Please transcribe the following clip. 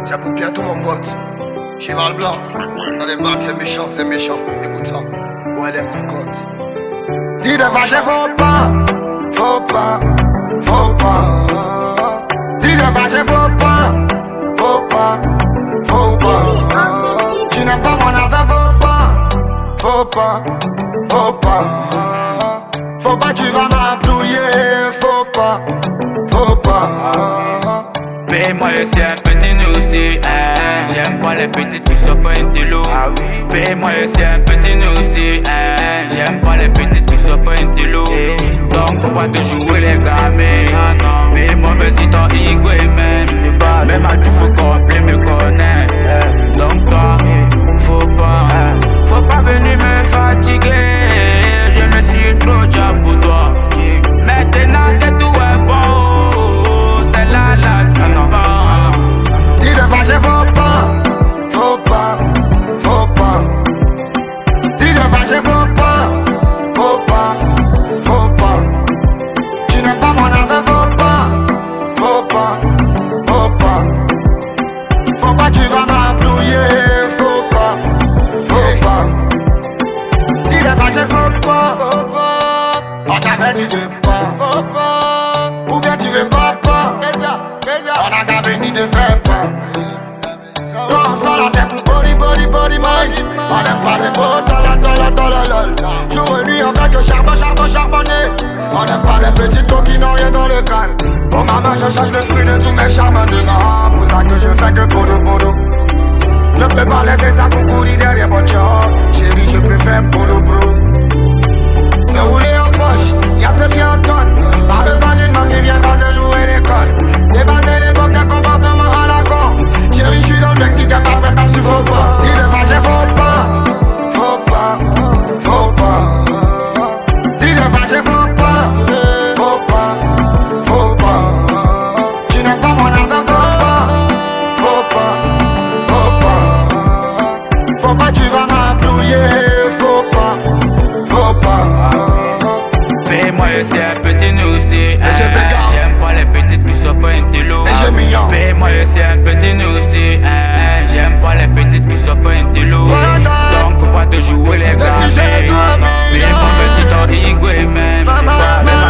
C'est pour bientôt mon pote. Cheval blanc. Dans les bacs c'est méchant, c'est méchant. Écoute ça. OLM raconte. Si de vacher faut pas. Faut pas. Faut pas. Si de vacher faut pas. Faut pas. Faut pas. Tu n'aimes pas mon affaire, faut pas. Faut pas. Faut pas. Faut pas, tu vas m'appuyer. Faut pas. Faut pas. Paye-moi le ciel, petit nous aussi, hein. J'aime pas les petites qui sont pas une télo. Paye-moi le ciel, petit nous aussi, hein. J'aime pas les petites qui sont pas une télo. Donc faut pas te jouer les gamins. Paye-moi mais si t'en igoué même. Même à tout faut complet me connaître. Donc toi, faut pas venir me fatiguer. Je me suis trop déjà pour toi. Maintenant que tout est bon, c'est là la qui va. Si de vacher faut pas. Faut pas. Faut pas. Si de vacher faut pas. Faut pas. Faut pas. Tu n'aimes pas mon affaire, faut pas. Faut pas. Faut pas. Faut pas, tu vas m'appuyer. Faut pas. Faut pas. Si de vacher faut pas. Faut pas. On t'avait dit de pas. Faut pas. Ou bien tu veux pas. On a qu'à venir de faire pas. Quand on sort là c'est pour body mice. On aime pas les beaux lol. Jour et nuit on fait que charbonner. On aime pas les petites coquilles n'ont rien dans le crâne. Oh maman je cherche le fruit de tous mes charmes dedans. Pour ça que je fais que bodo. Je peux pas laisser ça pour courir derrière votre chat. Chérie je préfère bodo bro. Se rouler en poche, y'a ce bien en tonne. Pas besoin d'une main qui viendra se jouer les connes. Dépasser l'époque d'un comportement à la con. Chérie, j'suis dans le Mexique, t'es pas prête à me suivre, faut pas. Si de vacher, faut pas. Faut pas. Faut pas. Si de vacher, faut pas. Faut pas. Faut pas. Tu n'aimes pas mon affaire, faut pas. Faut pas. Faut pas. Faut pas, tu vas m'appuyer. Faut pas. Faut pas. Paye-moi le ciel, petit nous aussi, hein. J'aime pas les petites qui sont pas une télo. Paye-moi le ciel, petit nous aussi, hein. J'aime pas les petites qui sont pas une télo. Donc faut pas te jouer les gars. Paye-moi mais si t'en igoué même.